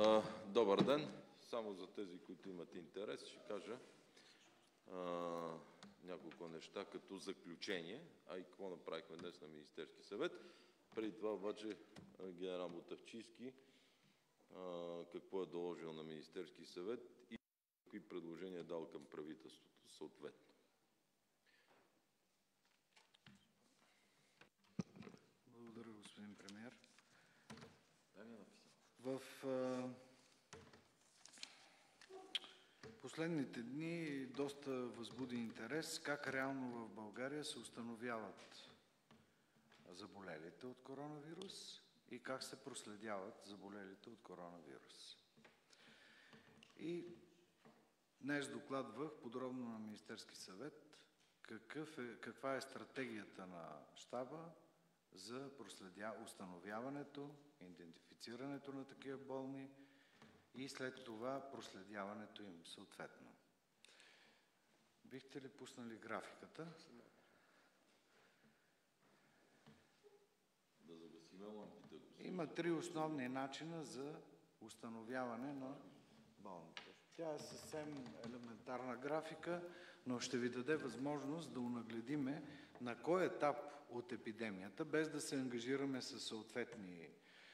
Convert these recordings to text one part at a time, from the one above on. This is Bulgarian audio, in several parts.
Добър ден! Само за тези, които имат интерес, ще кажа няколко неща като заключение, а и какво направихме днес на Министерски съвет. Преди това обаче генерал Мутафчийски какво е доложил на Министерски съвет и какви предложения е дал към правителството съответно. Благодаря, господин премиер. В последните дни доста възбуди интерес как реално в България се установяват заболелите от коронавирус и как се проследяват заболелите от коронавирус. И днес докладвах подробно на Министерски съвет каква е стратегията на щаба за установяването, идентифицирането на такива болни и след това проследяването им съответно. Бихте ли пуснали графиката? Да загасиме лампите. Има три основни начина за установяване на болните. Тя е съвсем елементарна графика, но ще ви даде възможност да унагледиме на кой етап от епидемията, без да се ангажираме с съответни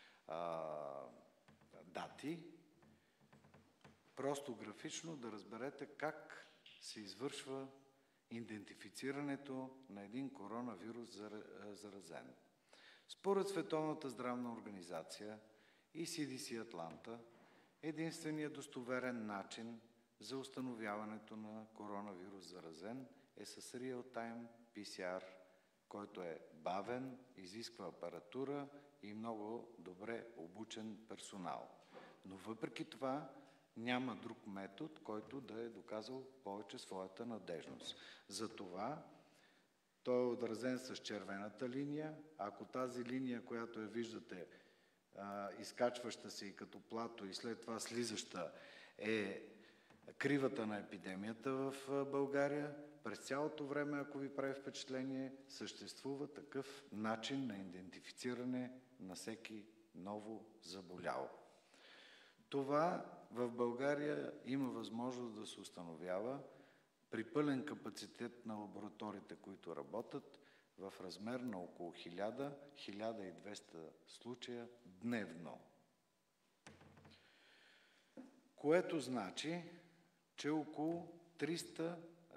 дати, просто графично да разберете как се извършва идентифицирането на един коронавирус заразен. Според Световната здравна организация и CDC Атланта, единственият достоверен начин за установяването на коронавирус заразен е с Real-Time PCR, който е бавен, изисква апаратура и много добре обучен персонал. Но въпреки това няма друг метод, който да е доказал повече своята надежност. Затова той е отразен с червената линия. Ако тази линия, която я виждате, изкачваща се и като плато и след това слизаща, е кривата на епидемията в България, през цялото време, ако ви прави впечатление, съществува такъв начин на идентифициране на всеки ново заболял. Това в България има възможност да се установява при пълен капацитет на лабораториите, които работят, в размер на около 1000-1200 случая дневно. Което значи, че около 30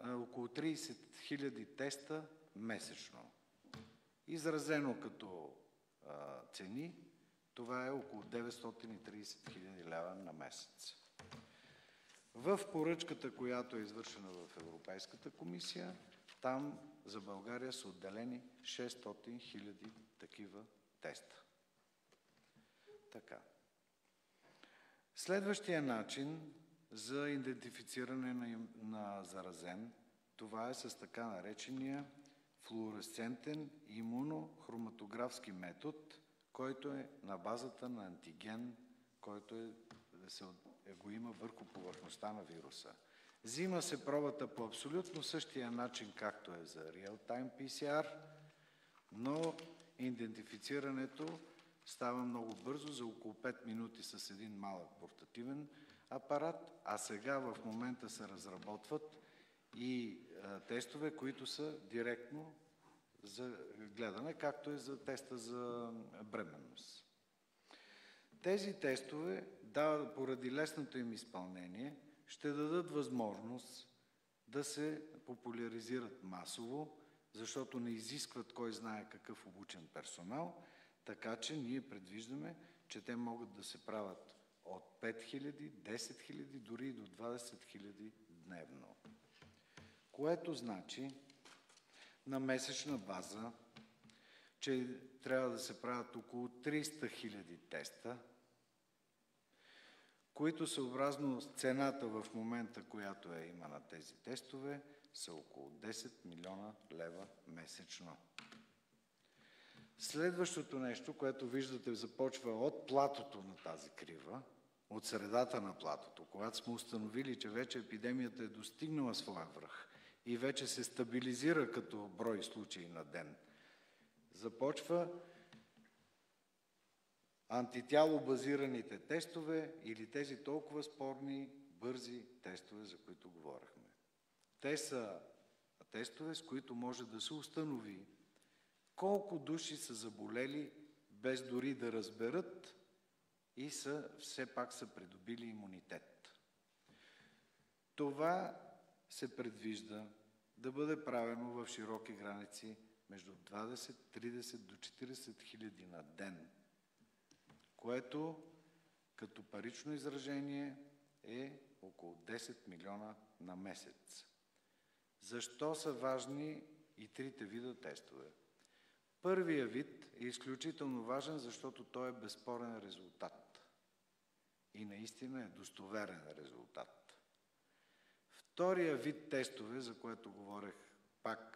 000 теста месечно. Изразено като цени, това е около 930 000 лева на месец. В поръчката, която е извършена в Европейската комисия, там за България са отделени 600 000 такива теста. Така. Следващия начин за идентифициране на заразен, това е с така наречения флуоресцентен имунохроматографски метод, който е на базата на антиген, който го има върху повърхността на вируса. Взима се пробата по абсолютно същия начин, както е за Real-Time PCR, но идентифицирането става много бързо, за около 5 минути с един малък портативен апарат, а сега в момента се разработват и тестове, които са директно за гледане, както е за теста за бременност. Тези тестове, поради лесното им изпълнение, ще дадат възможност да се популяризират масово, защото не изискват кой знае какъв обучен персонал, така че ние предвиждаме, че те могат да се правят от 5000, 10 000, дори и до 20 000 дневно. Което значи на месечна база, че трябва да се правят около 300 000 теста, които съобразно с цената в момента, която има на тези тестове, са около 10 милиона лева месечно. Следващото нещо, което виждате, започва от платото на тази крива, от средата на платото, когато сме установили, че вече епидемията е достигнала своя връх и вече се стабилизира като брой случаи на ден. Започва антитяло-базираните тестове или тези толкова спорни бързи тестове, за които говорихме. Те са тестове, с които може да се установи колко души са заболели, без дори да разберат и все пак са придобили имунитет. Това се предвижда да бъде правено в широки граници между 20, 30 до 40 хиляди на ден, което като парично изражение е около 10 милиона на месец. Защо са важни и трите вида тестове? Първият вид е изключително важен, защото той е безспорен резултат. И наистина е достоверен резултат. Втория вид тестове, за което говорех пак,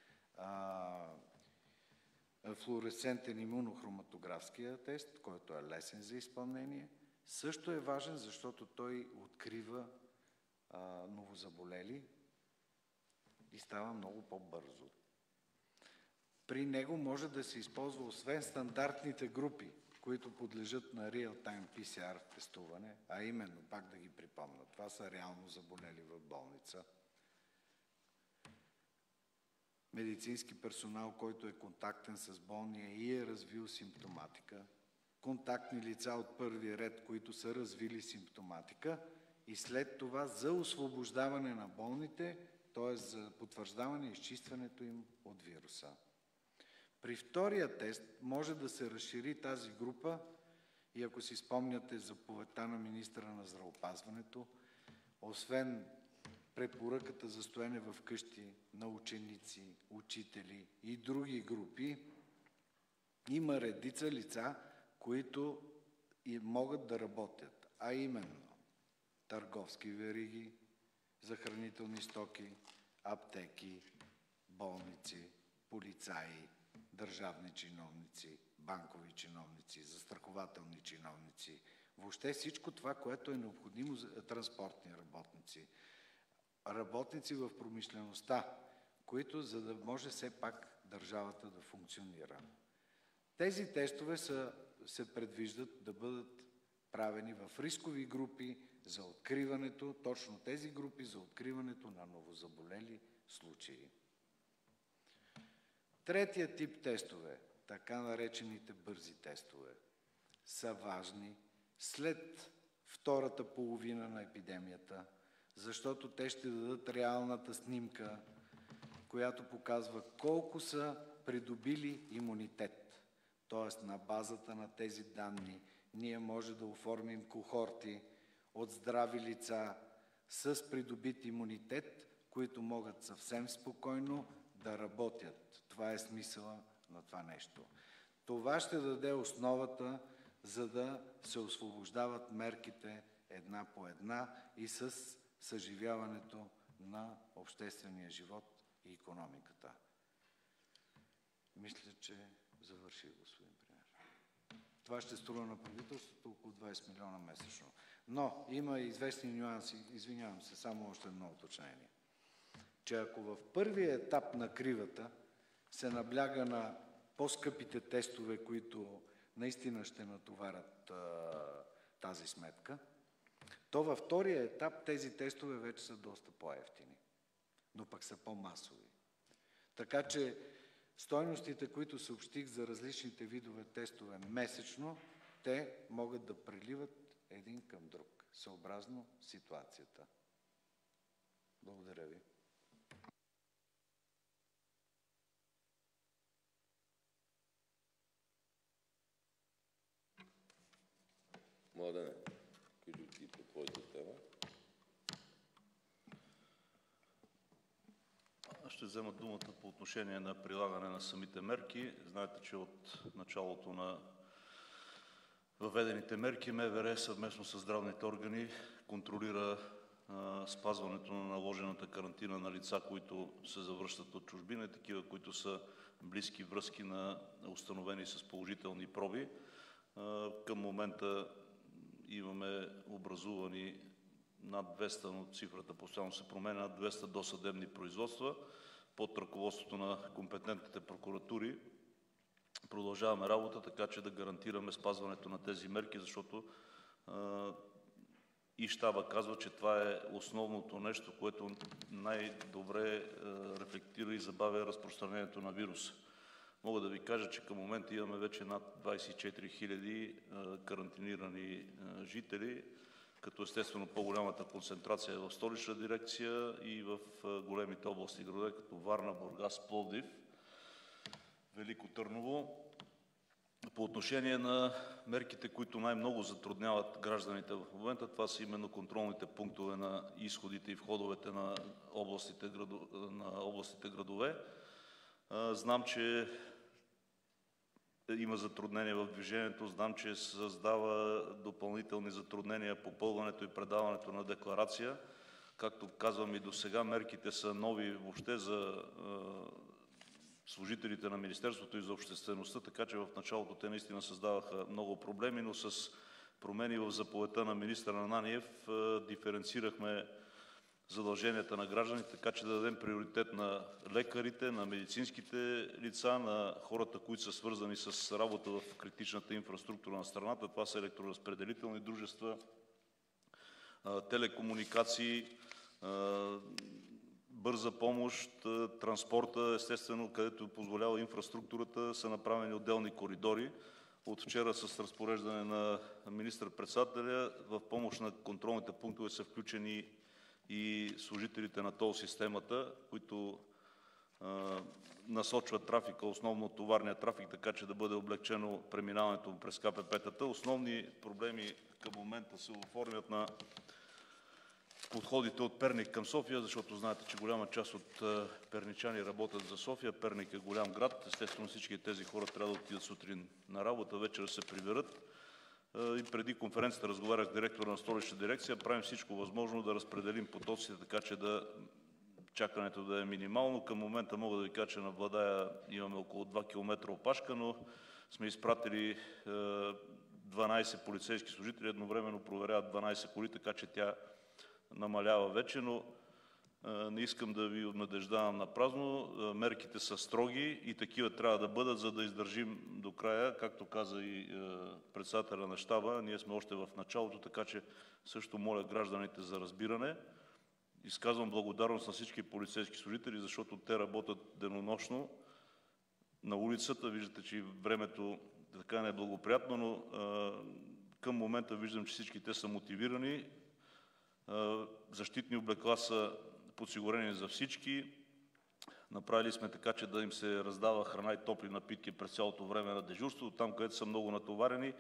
флуоресцентен имунохроматографския тест, който е лесен за изпълнение, също е важен, защото той открива новозаболели и става много по-бързо. При него може да се използва освен стандартните групи, които подлежат на реал-тайм PCR тестуване, а именно, пак да ги припомня, това са реално заболели в болница, медицински персонал, който е контактен с болния и е развил симптоматика, контактни лица от първи ред, които са развили симптоматика и след това за освобождаване на болните, т.е. за потвърждаване и изчистването им от вируса. При втория тест може да се разшири тази група и ако си спомняте заповедта на министъра на здравеопазването, освен препоръката за стоене в къщи на ученици, учители и други групи, има редица лица, които и могат да работят, а именно търговски вериги за хранителни стоки, аптеки, болници, полицаи, държавни чиновници, банкови чиновници, застрахователни чиновници, въобще всичко това, което е необходимо за транспортни работници, работници в промишлеността, които, за да може все пак държавата да функционира. Тези тестове се предвиждат да бъдат правени в рискови групи за откриването, точно тези групи за откриването на новозаболели случаи. Третия тип тестове, така наречените бързи тестове, са важни след втората половина на епидемията, защото те ще дадат реалната снимка, която показва колко са придобили имунитет. Т.е. на базата на тези данни ние може да оформим кохорти от здрави лица с придобит имунитет, които могат съвсем спокойно да работят. Това е смисъла на това нещо. Това ще даде основата, за да се освобождават мерките една по една и с съживяването на обществения живот и икономиката. Мисля, че завърших, господин премиер. Това ще струва на правителството около 20 милиона месечно. Но има известни нюанси, извинявам се, само още едно уточнение. Че ако в първия етап на кривата се набляга на по-скъпите тестове, които наистина ще натоварят тази сметка, то във втория етап тези тестове вече са доста по-евтини, но пък са по-масови. Така че стойностите, които съобщих за различните видове тестове месечно, те могат да преливат един към друг, съобразно ситуацията. Благодаря ви. Младене, кажи ти по твоята тема. Аз ще взема думата по отношение на прилагане на самите мерки. Знаете, че от началото на въведените мерки МВР съвместно с здравните органи контролира спазването на наложената карантина на лица, които се завръщат от чужбина, и такива, които са близки връзки на установени с положителни проби. Към момента имаме образувани над 200, но цифрата постоянно се променя, над 200 досъдебни производства под ръководството на компетентните прокуратури продължаваме работа, така че да гарантираме спазването на тези мерки, защото и щаба казва, че това е основното нещо, което най-добре рефлектира и забавя разпространението на вируса. Мога да ви кажа, че към момента имаме вече над 24 000 карантинирани жители, като естествено по-голямата концентрация е в Столична дирекция и в големите областни градове, като Варна, Бургас, Пловдив, Велико Търново. По отношение на мерките, които най-много затрудняват гражданите в момента, това са именно контролните пунктове на изходите и входовете на областните градове. Знам, че има затруднения в движението, знам, че създава допълнителни затруднения попълването и предаването на декларация. Както казвам и досега, мерките са нови въобще за служителите на Министерството и за обществеността, така че в началото те наистина създаваха много проблеми, но с промени в заповедта на министър Ананиев диференцирахме задълженията на гражданите, така че да дадем приоритет на лекарите, на медицинските лица, на хората, които са свързани с работа в критичната инфраструктура на страната. Това са електроразпределителни дружества, телекомуникации, бърза помощ, транспорта, естествено, където позволява инфраструктурата, са направени отделни коридори. От вчера с разпореждане на министър-председателя в помощ на контролните пунктове са включени и служителите на тол системата, които насочват трафика, основно товарния трафик, така че да бъде облегчено преминаването през КПП-тата. Основни проблеми към момента се оформят на подходите от Перник към София, защото знаете, че голяма част от перничани работят за София. Перник е голям град. Естествено всички тези хора трябва да отидат сутрин на работа, вечер да се приберат. И преди конференцията разговарях с директора на Столична дирекция. Правим всичко възможно да разпределим потоците, така че чакането да е минимално. Към момента мога да ви кажа, че на Владая имаме около 2 км опашка, но сме изпратили 12 полицейски служители, едновременно проверяват 12 коли, така че тя намалява вече, но не искам да ви обнадеждавам на празно. Мерките са строги и такива трябва да бъдат, за да издържим до края. Както каза и председателя на щаба, ние сме още в началото, така че също моля гражданите за разбиране. Изказвам благодарност на всички полицейски служители, защото те работят денонощно на улицата. Виждате, че времето така не е благоприятно, но към момента виждам, че всички те са мотивирани. Защитни облекла са подсигурени за всички. Направили сме така, че да им се раздава храна и топли напитки през цялото време на дежурство. Там, където са много натоварени,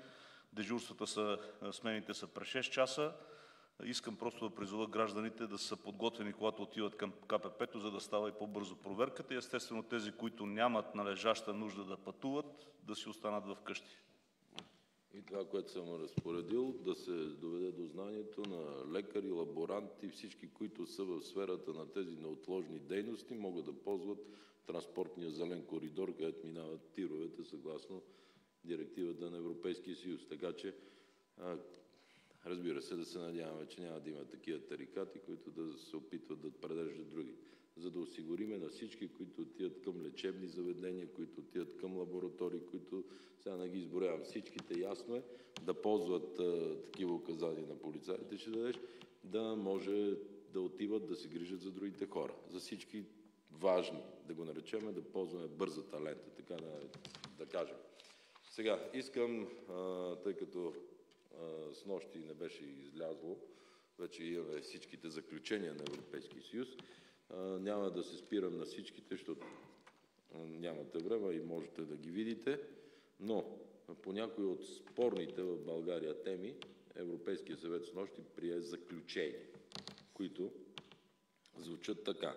смените са през 6 часа. Искам просто да призова гражданите да са подготвени, когато отиват към КПП-то, за да става и по-бързо проверката. И естествено тези, които нямат належаща нужда да пътуват, да си останат вкъщи. И това, което съм разпоредил, да се доведе до знанието на лекари, лаборанти, всички, които са в сферата на тези неотложни дейности, могат да ползват транспортния зелен коридор, където минават тировете, съгласно директивата на Европейския съюз. Така че, разбира се, да се надяваме, че няма да има такива тарикати, които да се опитват да превеждат други. За да осигуриме на всички, които отиват към лечебни заведения, които отиват към лаборатории, които сега не ги изброявам всичките, ясно е, да ползват такива указания на полицаите, ще дадеш, да може да отиват да се грижат за другите хора. За всички важни, да го наречем, да ползваме бързата лента, така да кажем. Сега, искам, тъй като с нощи не беше излязло, вече имаме всичките заключения на Европейския съюз, няма да се спирам на всичките, защото нямате време и можете да ги видите, но по някои от спорните в България теми Европейския съвет с нощи прие заключения, които звучат така.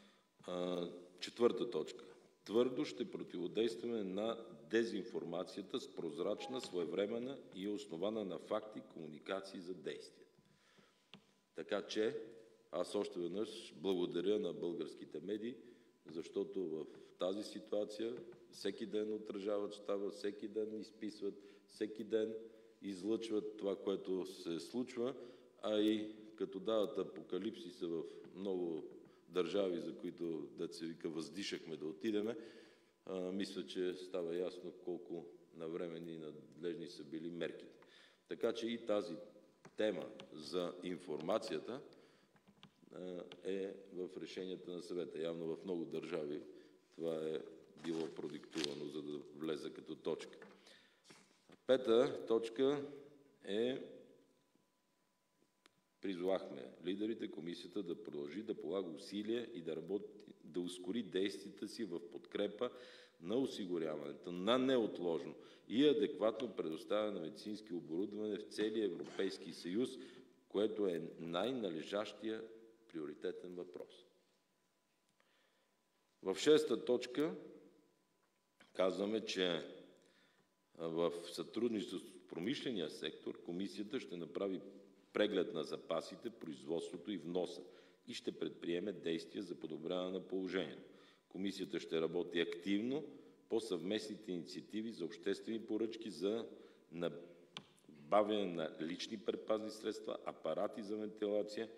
4 точка. Твърдо ще противодействаме на дезинформацията с прозрачна, своевременна и основана на факти комуникации за действия. Така че аз още веднъж благодаря на българските медии, защото в тази ситуация всеки ден отражават щаба, всеки ден изписват, всеки ден излъчват това, което се случва, а и като дават апокалипсиса в много държави, за които, да се вика, въздишахме да отидеме, мисля, че става ясно колко навременни и надлежни са били мерките. Така че и тази тема за информацията е в решенията на съвета. Явно в много държави това е било продиктувано, за да влезе като точка. Пета точка е: призовахме лидерите, комисията да продължи да полага усилия и да ускори действията си в подкрепа на осигуряването на неотложно и адекватно предоставяне на медицински оборудване в целия Европейски съюз, което е най-належащия приоритетен въпрос. В шеста точка казваме, че в сътрудничество с промишления сектор комисията ще направи преглед на запасите, производството и вноса и ще предприеме действия за подобряване на положението. Комисията ще работи активно по съвместните инициативи за обществени поръчки за набавяне на лични предпазни средства, апарати за вентилация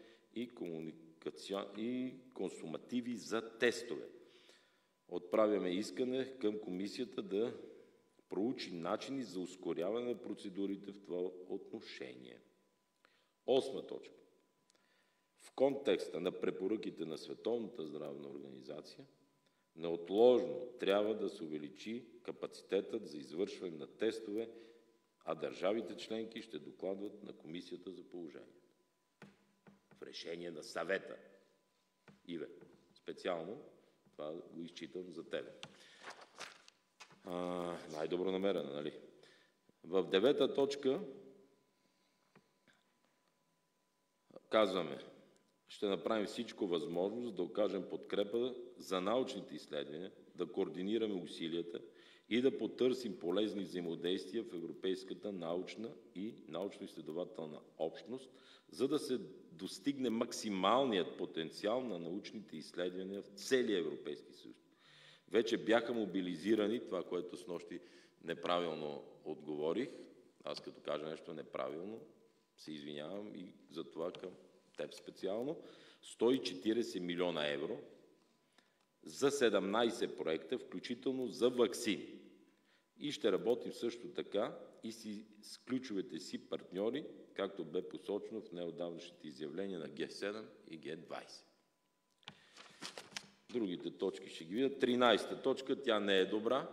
и консумативи за тестове. Отправяме искане към комисията да проучи начини за ускоряване на процедурите в това отношение. Осма точка. В контекста на препоръките на Световната здравна организация, неотложно трябва да се увеличи капацитетът за извършване на тестове, а държавите членки ще докладват на комисията за положението. В решение на съвета. Иве, специално това го изчитам за тебе. Най-добронамерено, нали? В девета точка казваме: ще направим всичко възможно, за да окажем подкрепа за научните изследвания, да координираме усилията и да потърсим полезни взаимодействия в европейската научна и научно-изследователна общност, за да се достигне максималният потенциал на научните изследвания в целия Европейски съюз. Вече бяха мобилизирани, това, което снощи неправилно отговорих, аз като кажа нещо неправилно, се извинявам и за това към теб специално, 140 милиона евро за 17 проекта, включително за ваксини. И ще работим също така и с ключовете си партньори, както бе посочено в неотдавнашните изявления на Г7 и Г20. Другите точки ще ги видят. 13-та точка, тя не е добра,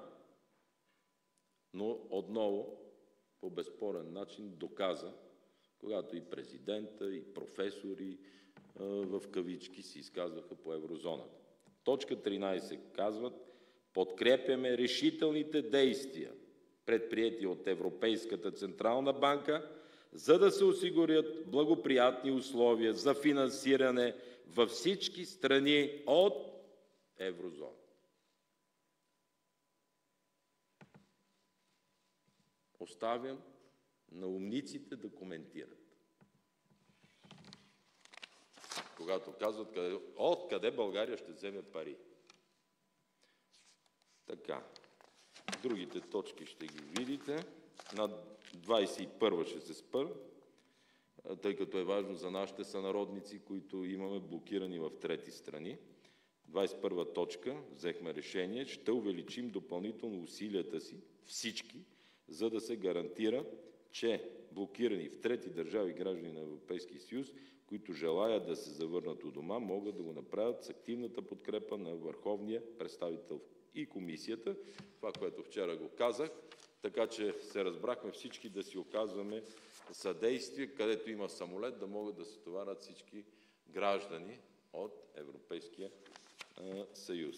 но отново по безспорен начин доказа, когато и президента, и професори в кавички се изказваха по еврозоната. Точка 13 казват: подкрепяме решителните действия, предприети от Европейската централна банка, за да се осигурят благоприятни условия за финансиране във всички страни от еврозона. Оставям на умниците да коментират. Когато казват откъде България ще вземе пари. Така. Другите точки ще ги видите. На 21 ще се спра, тъй като е важно за нашите сънародници, които имаме блокирани в трети страни. 21 точка, взехме решение, ще увеличим допълнително усилията си, всички, за да се гарантира, че блокирани в трети държави граждани на Европейския съюз, които желаят да се завърнат у дома, могат да го направят с активната подкрепа на върховния представител и комисията. Това, което вчера го казах, така че се разбрахме всички да си оказваме съдействие, където има самолет, да могат да се товарят всички граждани от Европейския съюз.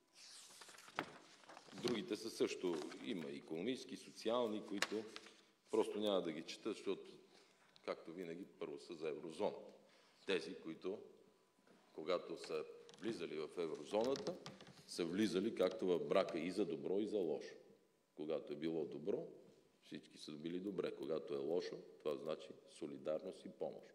Другите са също, има икономически, социални, които просто няма да ги чета, защото, както винаги, първо са за еврозоната. Тези, които, когато са влизали в еврозоната, са влизали както в брака и за добро, и за лошо. Когато е било добро, всички са били добре. Когато е лошо, това значи солидарност и помощ.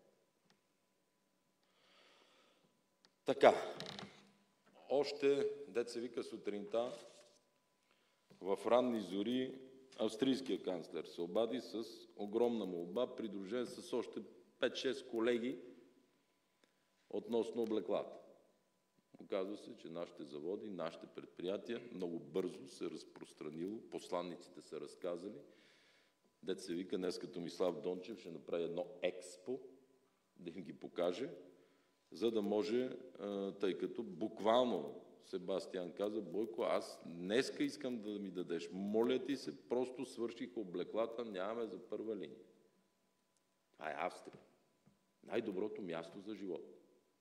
Така, още, дет се вика сутринта, в ранни зори австрийския канцлер се обади с огромна молба, придружен с още 5-6 колеги относно облеклата. Оказва се, че нашите заводи, нашите предприятия много бързо се разпространило, посланниците са разказали. Дето се вика, днес като Томислав Дончев ще направи едно експо, да им ги покаже, за да може, тъй като буквално Себастиан каза: Бойко, аз днеска искам да ми дадеш, моля ти се, просто свърших облеклата, нямаме за първа линия. Това е Австрия. Най-доброто място за живот.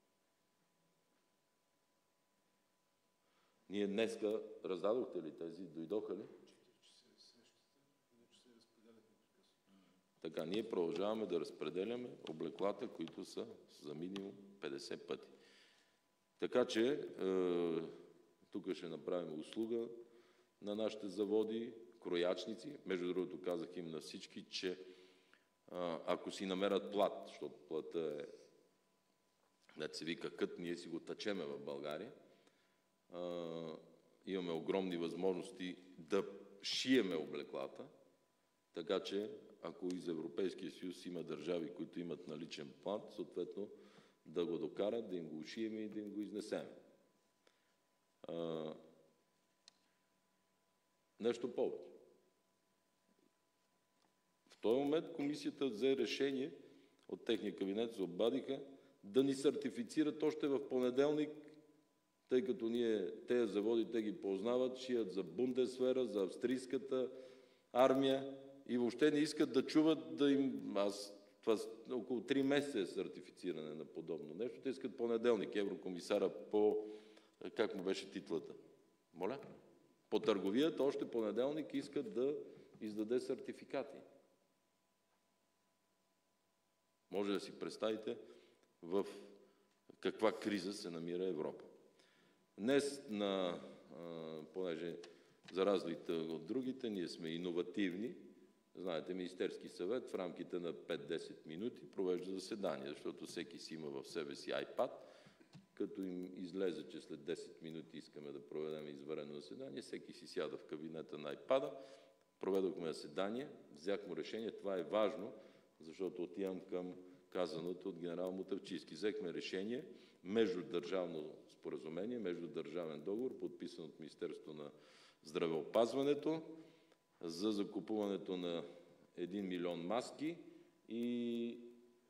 Ние днеска раздадохте ли тези? Дойдоха ли? Така, ние продължаваме да разпределяме облеклата, които са за минимум 50 пъти. Така че, тук ще направим услуга на нашите заводи, кроячници. Между другото, казах им на всички, че ако си намерят плат, защото плата е, да се вика кът, ние си го тъчеме в България, имаме огромни възможности да шиеме облеклата, така че ако из Европейския съюз има държави, които имат наличен план, съответно да го докарат, да им го ушиеме и да им го изнесем. Нещо повече. В този момент комисията взе решение, от техния кабинет се обадиха, да ни сертифицират още в понеделник, тъй като тези заводи, те ги познават, шият за Бундесвера, за австрийската армия и въобще не искат да чуват да им... Това около 3 месеца е сертифициране на подобно нещо. Те искат понеделник. Еврокомисара по... Как му беше титлата? Моля? По търговията още понеделник искат да издаде сертификати. Може да си представите в каква криза се намира Европа. Днес, понеже за разлика от другите, ние сме иновативни. Знаете, Министерски съвет в рамките на 5-10 минути провежда заседание, защото всеки си има в себе си iPad. Като им излезе, че след 10 минути искаме да проведем извънредно заседание, всеки си сяда в кабинета на iPad-а. Проведохме заседание, взяхме решение. Това е важно, защото отивам към казаното от генерал Мутафчийски. Взехме решение междудържавно споразумение, междудържавен договор, подписан от Министерството на здравеопазването, за закупуването на 1 милион маски и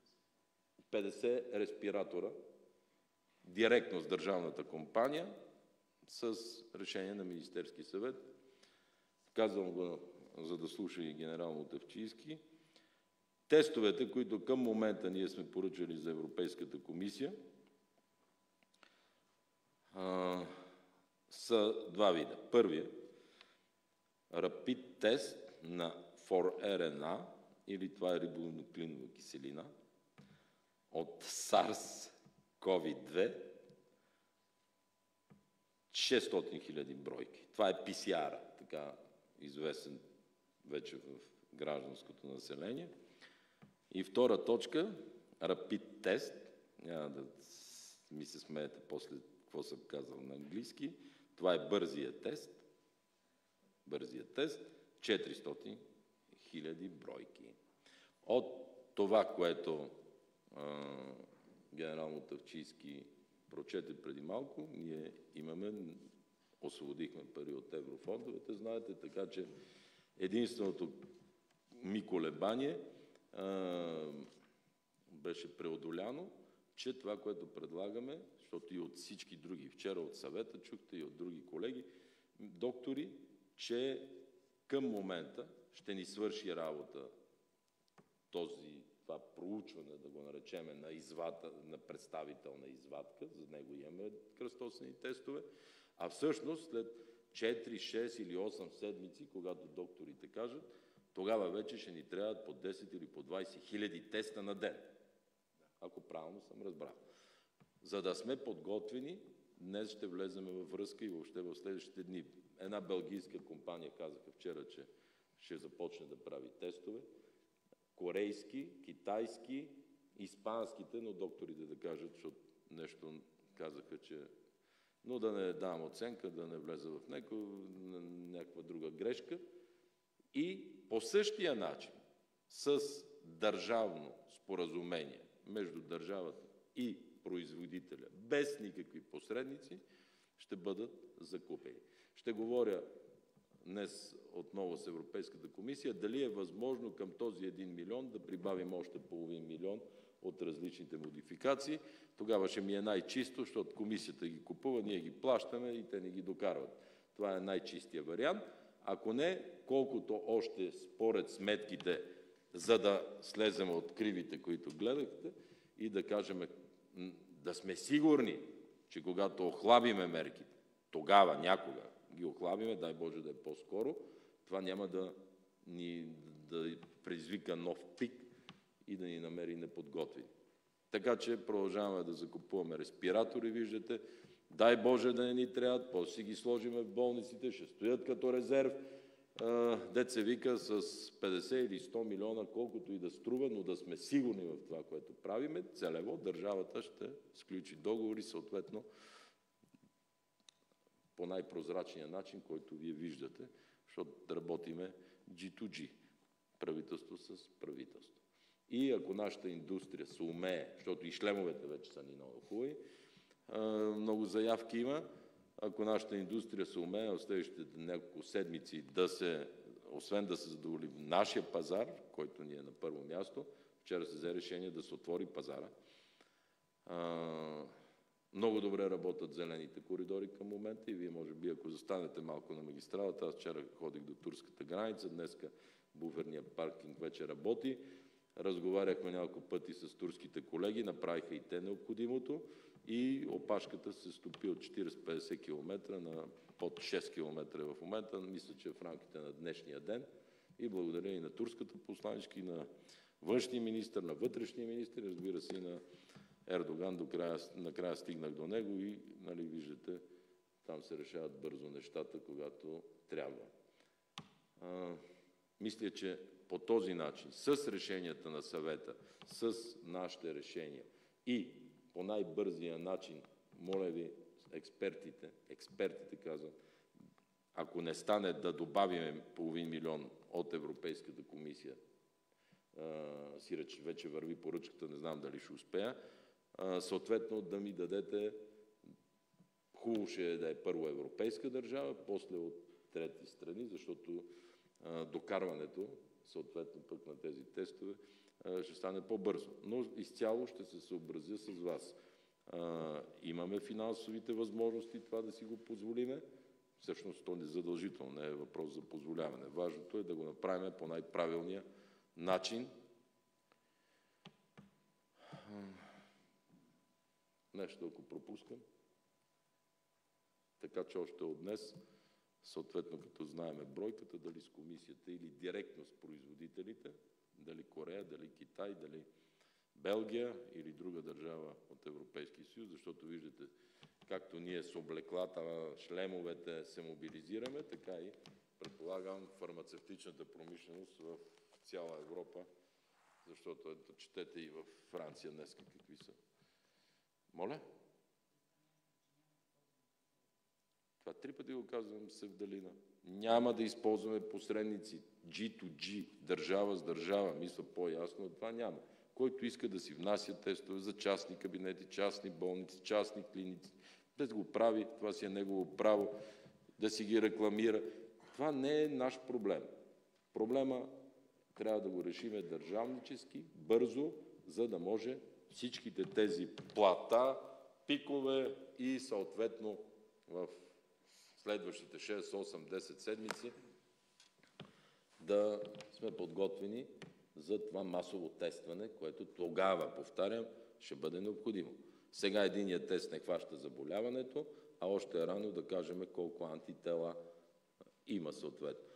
50 респиратора директно с държавната компания с решение на Министерски съвет. Казвам го, за да слуша и генерал Мутафчийски. Тестовете, които към момента ние сме поръчали за Европейската комисия, са два вида. Първият рапид тест на 4RNA, или това е рибонуклеинова киселина, от SARS-CoV-2, 600 000 бройки. Това е PCR, така известен вече в гражданското население. И втора точка, рапид тест, няма да ми се смеете после какво съм казал на английски, това е бързия тест. Бързия тест, 400 000 бройки. От това, което генерал Мутафчийски прочете преди малко, ние освободихме пари от еврофондовете, знаете, така че единственото ми колебание беше преодоляно, че това, което предлагаме, защото и от всички други, вчера от съвета чухте и от други колеги, доктори, че към момента ще ни свърши работа това проучване, да го наречеме, на представителна извадка, за него имаме кръстосани тестове, а всъщност след 4, 6 или 8 седмици, когато докторите кажат, тогава вече ще ни трябват по 10 или по 20 хиляди теста на ден. Ако правилно съм разбрал. За да сме подготвени, днес ще влезем във връзка и въобще в следващите дни. Една белгийска компания казаха вчера, че ще започне да прави тестове. Корейски, китайски, испанските, но докторите да кажат, защото нещо казаха, че... Но да не давам оценка, да не влеза в някаква друга грешка. И по същия начин, с държавно споразумение между държавата и производителя, без никакви посредници, ще бъдат закупени. Ще говоря днес отново с Европейската комисия дали е възможно към този 1 милион да прибавим още половин милион от различните модификации. Тогава ще ми е най-чисто, защото комисията ги купува, ние ги плащаме и те не ги докарват. Това е най-чистия вариант. Ако не, колкото още според сметките, за да слезем от кривите, които гледахте, и да кажем, да сме сигурни, че когато охлабиме мерките, тогава, някога ги охлабиме, дай Боже да е по-скоро, това няма да предизвика нов пик и да ни намери неподготвени. Така че продължаваме да закупуваме респиратори, виждате. Дай Боже да не ни трябват, после си ги сложиме в болниците, ще стоят като резерв. Дет се вика с 50 или 100 милиона, колкото и да струва, но да сме сигурни в това, което правиме, целево държавата ще сключи договори, съответно по най-прозрачния начин, който вие виждате, защото работиме G2G, правителство с правителство. И ако нашата индустрия се умее, защото и шлемовете вече са ни много хубави, много заявки има, ако нашата индустрия се умее в следващите няколко седмици освен да се задоволи нашия пазар, който ни е на първо място, вчера се взе решение да се отвори пазара. Много добре работят зелените коридори към момента и вие може би, ако застанете малко на магистралата, аз вчера ходих до турската граница, днеска буферният паркинг вече работи. Разговаряхме няколко пъти с турските колеги, направиха и те необходимото и опашката се стопи от 40-50 км на под 6 км в момента. Мисля, че в рамките на днешния ден. И благодаря и на турската посланичка, и на външния министър, на вътрешния министър, разбира се и на Ердоган. Накрая стигнах до него и, нали, виждате, там се решават бързо нещата, когато трябва. Мисля, че по този начин, с решенията на съвета, с нашите решения и по най-бързия начин, моля ви, експертите казвам, ако не стане да добавим половин милион от Европейската комисия, сиреч вече върви поръчката, не знам дали ще успея, съответно да ми дадете, хубаво ще е да е първо европейска държава, после от трети страни, защото докарването, съответно пък на тези тестове, ще стане по-бързо. Но изцяло ще се съобразя с вас. Имаме финансовите възможности това да си го позволиме. Всъщност то незадължително, не е въпрос за позволяване. Важното е да го направим по най-правилния начин. Нещо, ако пропускам. Така че още от днес, съответно като знаеме бройката, дали с комисията или директно с производителите, дали Корея, дали Китай, дали Белгия или друга държава от Европейския съюз, защото виждате, както ние с облеклата, шлемовете се мобилизираме, така и предполагам фармацевтичната промишленост в цяла Европа, защото ето четете и във Франция днес какви са. Моля? Това 3 пъти го казвам, Севдалина. Няма да използваме посредници G2G, държава с държава. Мисля по-ясно, това няма. Който иска да си внася тестове за частни кабинети, частни болници, частни клиници, да го прави, това си е негово право, да си ги рекламира. Това не е наш проблем. Проблема трябва да го решиме държавнически, бързо, за да може всичките тези плата, пикове и съответно в следващите 6, 8, 10 седмици да сме подготвени за това масово тестване, което тогава, повтарям, ще бъде необходимо. Сега единият тест не хваща заболяването, а още е рано да кажем колко антитела има съответно.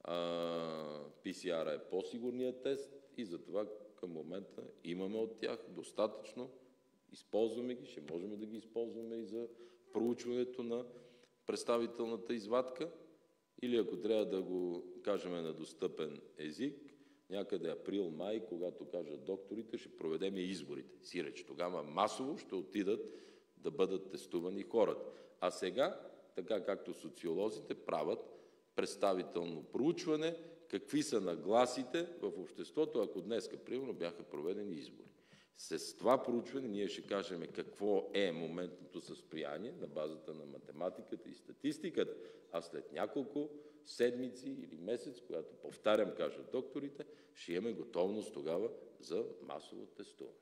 PCR е по-сигурният тест и затова към момента имаме от тях достатъчно, използваме ги, ще можем да ги използваме и за проучването на представителната извадка, или ако трябва да го кажем на достъпен език, някъде април-май, когато кажат докторите, ще проведем изборите. Сиреч, тогава масово ще отидат да бъдат тестувани хората. А сега, така както социолозите правят представително проучване, какви са нагласите в обществото, ако днеска, примерно, бяха проведени избори. С това проучване ние ще кажем какво е моментното състояние на базата на математиката и статистиката, а след няколко седмици или месец, когато, повтарям, кажат докторите, ще имаме готовност тогава за масово тестуване.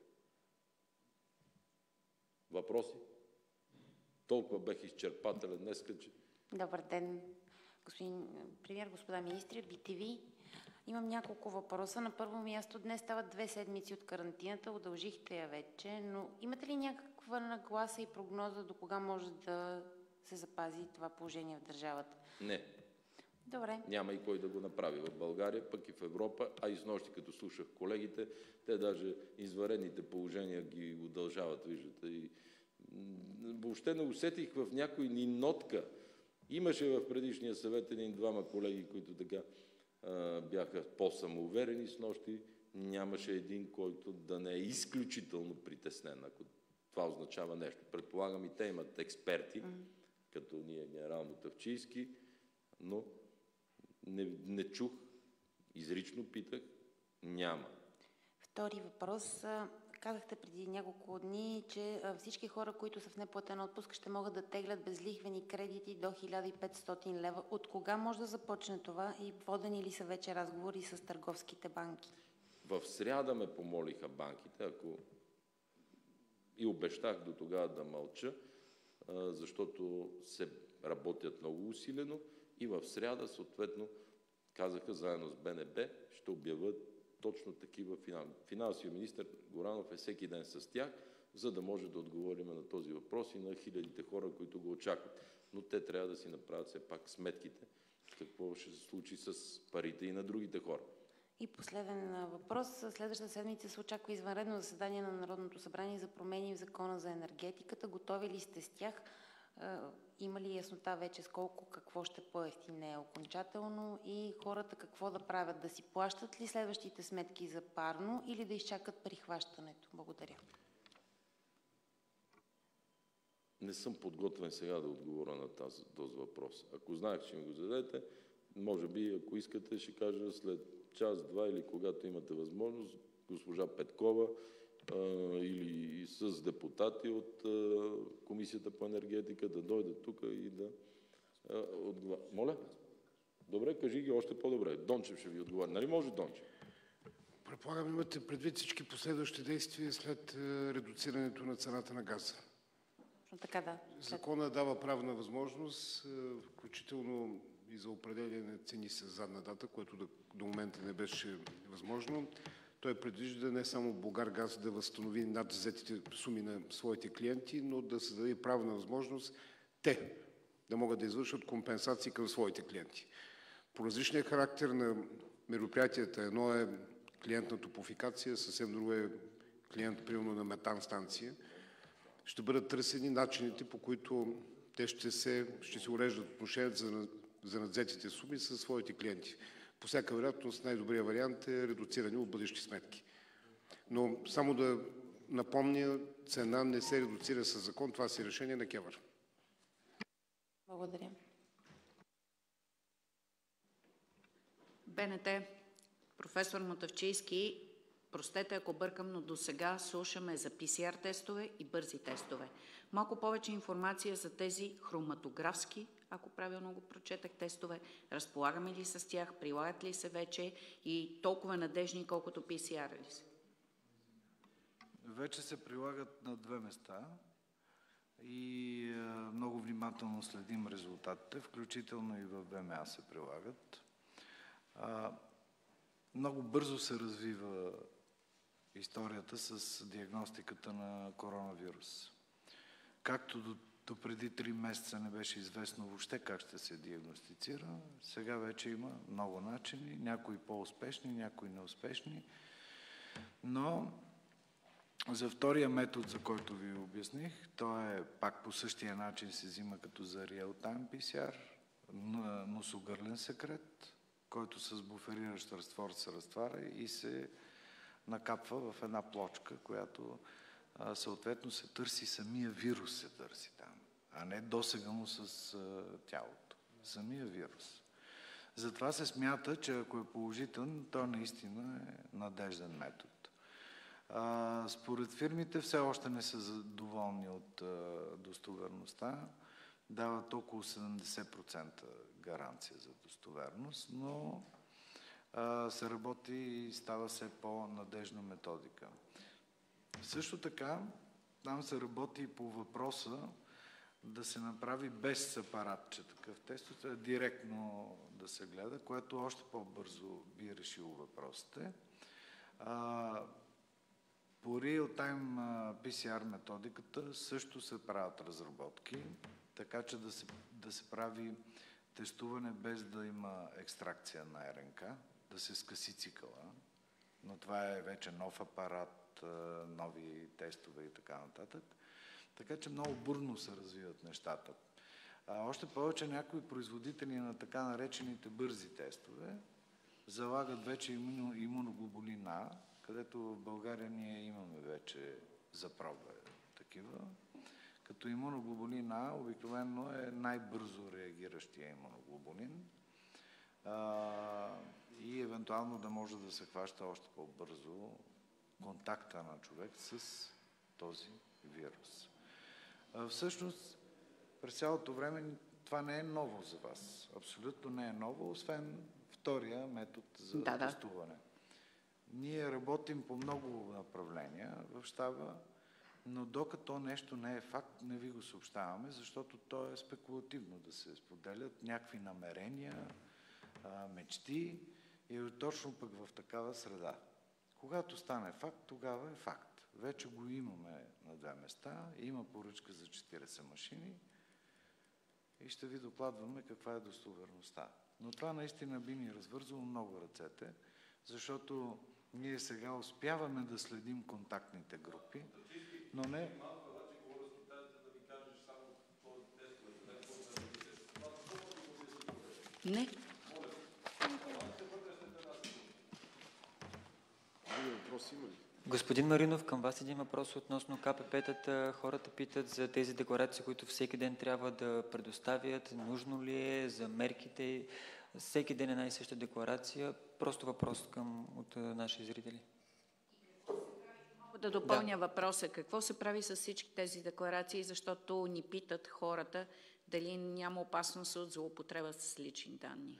Въпроси? Толкова бех изчерпателен днес, че... Добър ден, господин премиер, господа министри от BTV. Имам няколко въпроса. На първо място, днес стават 2 седмици от карантината, удължихте я вече, но имате ли някаква нагласа и прогноза до кога може да се запази това положение в държавата? Не. Добре. Няма и кой да го направи в България, пък и в Европа, а и снощи, като слушах колегите, те даже извънредните положения ги удължават, виждате. И въобще не усетих в някой ни нотка. Имаше в предишния съвет 1-2 колеги, които така бяха по-самоуверени снощи. Нямаше един, който да не е изключително притеснен, ако това означава нещо. Предполагам, и те имат експерти, като ние генерал Мутафчийски, но не чух, изрично питах, няма. Втори въпрос. Казахте преди няколко дни, че всички хора, които са в неплатен отпуск, ще могат да теглят безлихвени кредити до 1500 лева. От кога може да започне това и водени ли са вече разговори с търговските банки? В сряда ме помолиха банките, и обещах до тогава да мълча, защото се работят много усилено, и в сряда съответно казаха заедно с БНБ, ще обявят точно такива финансовия министър Горанов е всеки ден с тях, за да може да отговорим на този въпрос и на хилядите хора, които го очакват. Но те трябва да си направят все пак сметките, какво ще се случи с парите и на другите хора. И последен въпрос. Следващата седмица се очаква извънредно заседание на Народното събрание за промени в Закона за енергетиката. Готови ли сте с тях? Има ли яснота вече с колко, какво ще по-евтине окончателно и хората какво да правят? Да си плащат ли следващите сметки за парно или да изчакат прихващането? Благодаря. Не съм подготвен сега да отговоря на този въпрос. Ако знаех, че ми го зададете, може би, ако искате, ще кажа след час-два или когато имате възможност, госпожа Петкова или с депутати от Комисията по енергетика да дойдат тук и да отговарят. Моля? Добре, кажи ги още по-добре. Дончев ще ви отговаря. Нали може Дончев? Предполагам, имате предвид всички последващи действия след редуцирането на цената на газа. Така, да. Закона дава правна възможност, включително и за определяне цени с задна дата, което до момента не беше възможно. Той предвижда не само Булгаргаз да възстанови надвзетите суми на своите клиенти, но да се даде правна възможност те да могат да извършат компенсации към своите клиенти. По различния характер на мероприятията, едно е клиент на топлофикация, съвсем друго е клиент, примерно, на метан станция, ще бъдат търсени начините, по които те ще се уреждат отношенията за надвзетите суми със своите клиенти. По всяка вероятност най-добрият вариант е редуциране от бъдещи сметки. Но само да напомня, цена не се редуцира със закон, това си решение на КЕВР. Благодаря. БНТ, професор Мутафчийски, простете ако бъркам, но до сега слушаме за PCR тестове и бързи тестове. Малко повече информация за тези хроматографски, ако правилно го прочетах, тестове. Разполагаме ли с тях, прилагат ли се вече и толкова надежни, колкото PCR ли са? Вече се прилагат на 2 места и много внимателно следим резултатите, включително и в БМА се прилагат. Много бързо се развива историята с диагностиката на коронавирус. Както до преди 3 месеца не беше известно въобще как ще се диагностицира, сега вече има много начини, някои по-успешни, някои неуспешни, но за втория метод, за който ви обясних, той е пак по същия начин се взима като за реал-тайм PCR, носогърлен секрет, който с буфериращ разтвор се разтваря и се накапва в една плочка, която съответно се търси, самия вирус се търси там, а не досега му с тялото. Самия вирус. Затова се смята, че ако е положителен, то наистина е надежден метод. Според фирмите все още не са доволни от достоверността. Дават около 70% гаранция за достоверност, но се работи и става все по-надежна методика. Също така, там се работи и по въпроса да се направи без апаратче такъв тест, директно да се гледа, което още по-бързо би решило въпросите. По Real-Time PCR методиката също се правят разработки, така че да се прави тестуване без да има екстракция на РНК, да се скъси цикъла, но това е вече нов апарат, нови тестове и така нататък. Така че много бурно се развиват нещата. Още повече някои производители на така наречените бързи тестове залагат вече имуноглобулин А, където в България ние имаме вече за проба такива. Като имуноглобулин А обикновено е най-бързо реагиращия имуноглобулин и евентуално да може да се хваща още по-бързо контакта на човек с този вирус. Всъщност, през цялото време това не е ново за вас. Абсолютно не е ново, освен втория метод за тестуване. Ние работим по много направления в щаба, но докато нещо не е факт, не ви го съобщаваме, защото то е спекулативно да се споделят някакви намерения, мечти и точно пък в такава среда. Когато стане факт, тогава е факт. Вече го имаме на 2 места, има поръчка за 40 машини и ще ви докладваме каква е достоверността. Но това наистина би ни развързало много ръцете, защото ние сега успяваме да следим контактните групи, но не... Не. Господин Маринов, към вас един въпрос относно КПП-тата. Хората питат за тези декларации, които всеки ден трябва да предоставят. Нужно ли е за мерките? Всеки ден една и съща декларация. Просто въпрос от наши зрители. Мога да допълня въпроса. Какво се прави с всички тези декларации, защото ни питат хората дали няма опасност от злоупотреба с лични данни?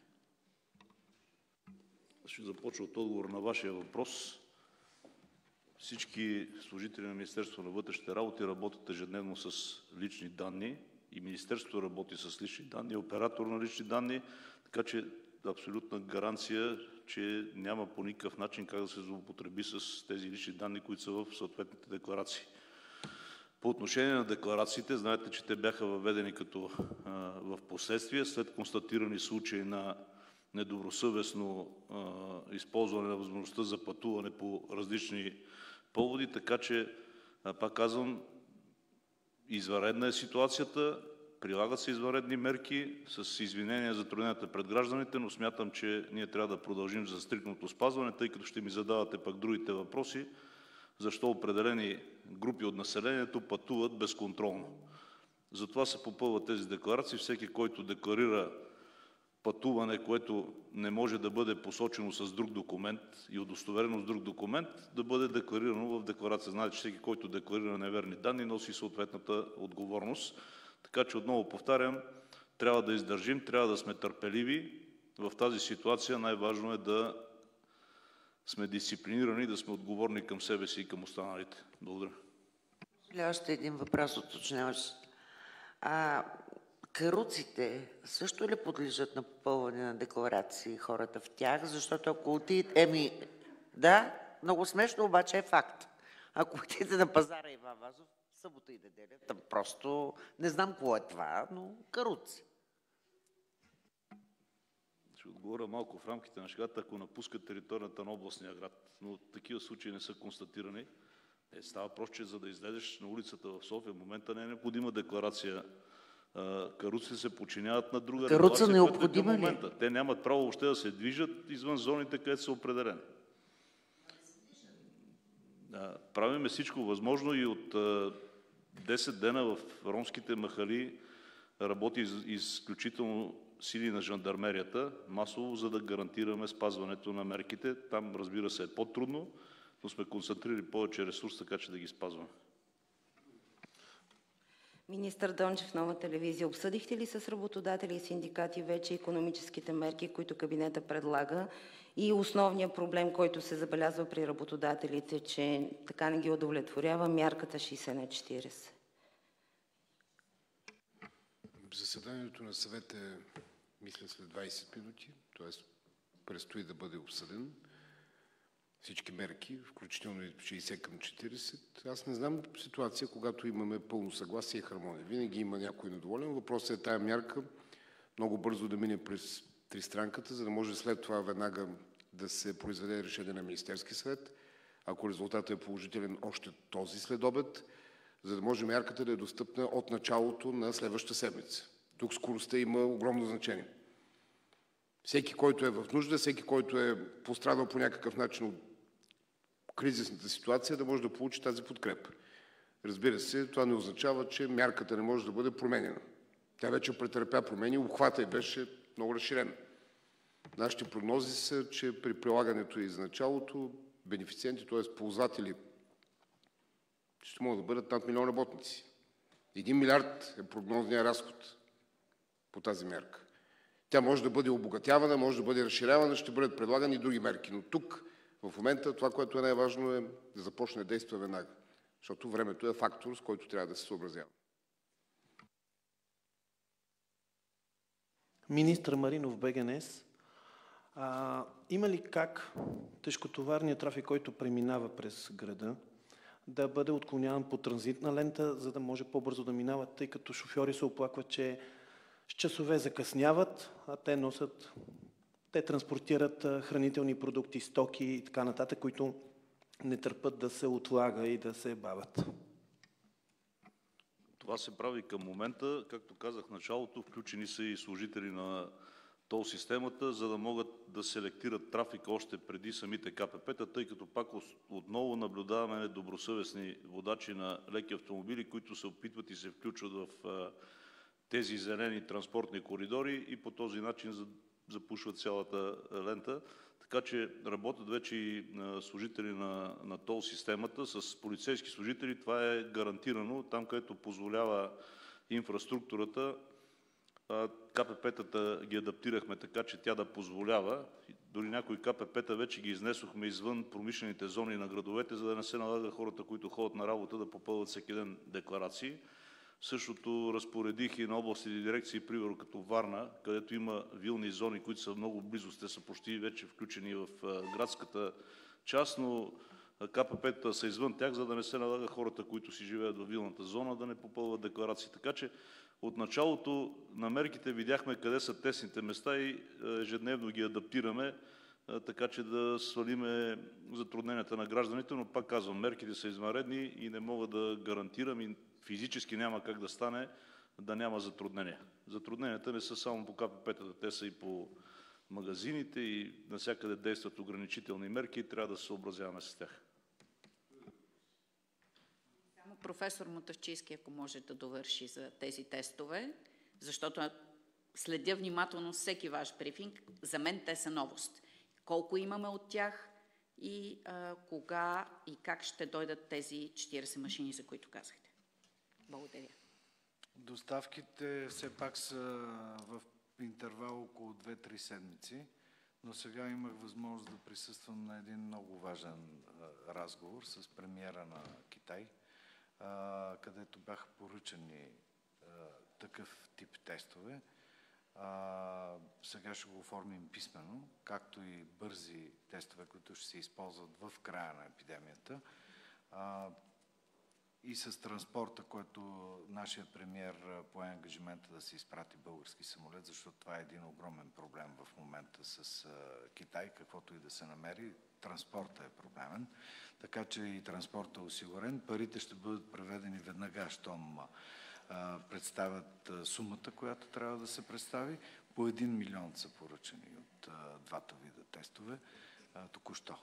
Ще започна от отговор на вашия въпрос. Всички служители на Министерството на вътрешните работи работят ежедневно с лични данни и Министерството работи с лични данни, оператор на лични данни, така че абсолютна гаранция, че няма по никакъв начин как да се злоупотреби с тези лични данни, които са в съответните декларации. По отношение на декларациите, знаете, че те бяха въведени като в последствие, след констатирани случаи на недобросъвестно използване на възможността за пътуване по различни поводи, така че, пак казвам, извънредна е ситуацията, прилагат се извънредни мерки с извинения за затрудненията пред гражданите, но смятам, че ние трябва да продължим за стриктното спазване, тъй като ще ми задавате пак другите въпроси, защо определени групи от населението пътуват безконтролно. Затова се попълват тези декларации. Всеки, който декларира пътуване, което не може да бъде посочено с друг документ и удостоверено с друг документ, да бъде декларирано в декларация. Знаете, че всеки, който декларира неверни данни, носи съответната отговорност. Така че отново повтарям, трябва да издържим, трябва да сме търпеливи. В тази ситуация най-важно е да сме дисциплинирани, да сме отговорни към себе си и към останалите. Благодаря. Още един въпрос уточняващ. Каруците също ли подлежат на попълване на декларации хората в тях? Защото ако отидете... Да, много смешно, обаче е факт. Ако отидете на пазара Иван Вазов, събота и неделя, там просто не знам какво е това, но каруци. Ще отговоря малко в рамките на шегата, ако напускат територията на областния град, но такива случаи не са констатирани. Става просто, че за да излезеш на улицата в София, в момента не е необходима декларация. Каруци се подчиняват на друга регулация. Каруца необходима ли? Те нямат право въобще да се движат извън зоните, където са определени. Правиме всичко възможно и от 10 дена в ромските махали работи изключително сили на жандармерията, масово, за да гарантираме спазването на мерките. Там, разбира се, е по-трудно. но сме концентрирали повече ресурс, така че да ги спазваме. Министър Дончев, Нова телевизия. Обсъдихте ли с работодатели и синдикати вече икономическите мерки, които кабинета предлага, и основният проблем, който се забелязва при работодателите, че така не ги удовлетворява мярката 60/40? Заседанието на съвета е, мисля, след 20 минути, т.е. предстои да бъде обсъден всички мерки, включително и 60/40. Аз не знам ситуация, когато имаме пълно съгласие и хармония. Винаги има някой недоволен. Въпросът е тая мярка много бързо да мине през тристранката, за да може след това веднага да се произведе решение на Министерски съвет, ако резултатът е положителен още този следобед, за да може мярката да е достъпна от началото на следващата седмица. Тук скоростта има огромно значение. Всеки, който е в нужда, всеки, който е пострадал по някакъв начин от кризисната ситуация, да може да получи тази подкрепа. Разбира се, това не означава, че мярката не може да бъде променена. Тя вече претърпя промени, обхвата й беше много разширен. Нашите прогнози са, че при прилагането и за началото бенефициенти, т.е. ползватели, ще могат да бъдат над 1 милион работници. 1 милиард е прогнозният разход по тази мярка. Тя може да бъде обогатявана, може да бъде разширявана, ще бъдат предлагани и други мерки. Но тук, в момента, това, което е най-важно, е да започне да действа веднага. Защото времето е фактор, с който трябва да се съобразява. Министър Маринов, БГНС. Има ли как тежкотоварният трафик, който преминава през града, да бъде отклоняван по транзитна лента, за да може по-бързо да минават, тъй като шофьори се оплакват, че с часове закъсняват, а те транспортират хранителни продукти, стоки и така нататък, които не търпят да се отлага и да се бавят. Това се прави към момента. Както казах в началото, включени са и служители на тол системата, за да могат да селектират трафика още преди самите КПП-та, тъй като пак отново наблюдаваме недобросъвестни водачи на леки автомобили, които се опитват и се включват в тези зелени транспортни коридори и по този начин запушват цялата лента. Така че работят вече и служители на тол системата с полицейски служители. Това е гарантирано. Там, където позволява инфраструктурата, КПП-тата ги адаптирахме така, че тя да позволява. Дори някои КПП-та вече ги изнесохме извън промишлените зони на градовете, за да не се налага хората, които ходят на работа, да попълват всеки ден декларации. Същото разпоредих и на областните дирекции, примерно като Варна, където има вилни зони, които са много близо, те са почти вече включени в градската част, но КПП-та са извън тях, за да не се налага хората, които си живеят в вилната зона, да не попълват декларации. Така че от началото на мерките видяхме къде са тесните места и ежедневно ги адаптираме, така че да свалиме затрудненията на гражданите, но пак казвам, мерките са извънредни и не мога да гарантирам и физически няма как да стане да няма затруднения. Затрудненията не са само по КПП-тата, те са и по магазините и навсякъде действат ограничителни мерки и трябва да се съобразяваме с тях. Само професор Мутафчийски, ако може да довърши за тези тестове, защото следя внимателно всеки ваш брифинг. За мен те са новост. Колко имаме от тях и кога и как ще дойдат тези 40 машини, за които казахте? Благодаря. Доставките все пак са в интервал около 2-3 седмици, но сега имах възможност да присъствам на един много важен разговор с премиера на Китай, където бяха поръчани такъв тип тестове. Сега ще го оформим писмено, както и бързи тестове, които ще се използват в края на епидемията. И с транспорта, който нашия премиер пое ангажимента да се изпрати български самолет, защото това е един огромен проблем в момента с Китай, каквото и да се намери. Транспортът е проблемен, така че и транспортът е осигурен. Парите ще бъдат преведени веднага, щом представят сумата, която трябва да се представи. По 1 милион са поръчани от двата вида тестове току-що.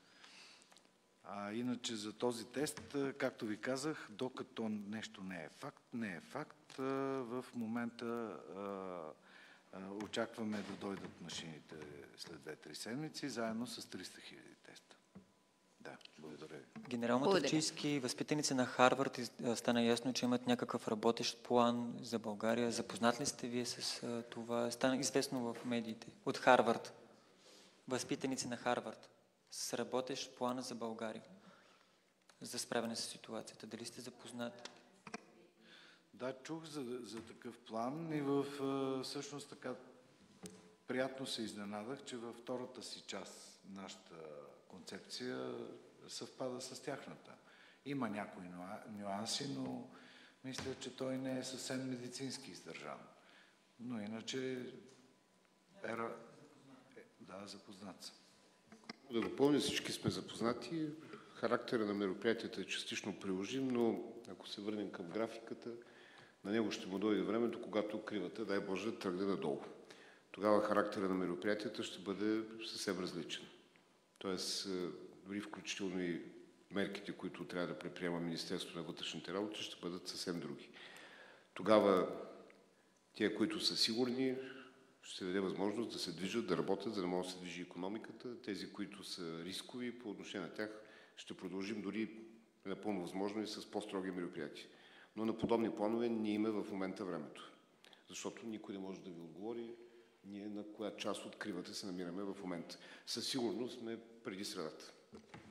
Иначе за този тест, както ви казах, докато нещо не е факт, в момента очакваме да дойдат машините след 2-3 седмици, заедно с 300 000 теста. Да, благодаря. Генерал Благодаря. Мутафчийски, възпитаници на Харвард, стана ясно, че имат някакъв работещ план за България. Запознат ли сте вие с това? Стана известно в медиите. От Харвард. Възпитаници на Харвард с работещ план за България за справяне с ситуацията. Дали сте запознати? Да, чух за такъв план и всъщност така приятно се изненадах, че във втората си част нашата концепция съвпада с тяхната. Има някои нюанси, но мисля, че той не е съвсем медицински издържан. Но иначе да, запознат съм. Да допълня, всички сме запознати. Характера на мероприятията е частично приложим, но ако се върнем към графиката, на него ще му дойде времето, когато кривата, дай Боже, тръгне надолу. Тогава характера на мероприятията ще бъде съвсем различен. Тоест, дори включително и мерките, които трябва да предприема Министерството на вътрешните работи, ще бъдат съвсем други. Тогава тия, които са сигурни, ще даде възможност да се движат, да работят, за да може да се движи икономиката. Тези, които са рискови, по отношение на тях ще продължим дори напълно възможно и с по-строги мероприятия. Но на подобни планове ние имаме в момента времето. Защото никой не може да ви отговори ние на коя част от кривата се намираме в момента. Със сигурност сме преди средата.